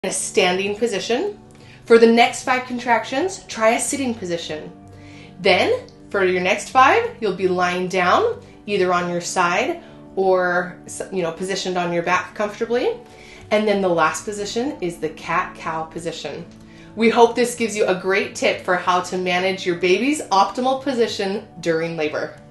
in a standing position. For the next 5 contractions, try a sitting position. Then, for your next 5, you'll be lying down, either on your side or, positioned on your back comfortably. And then the last position is the cat-cow position. We hope this gives you a great tip for how to manage your baby's optimal position during labor.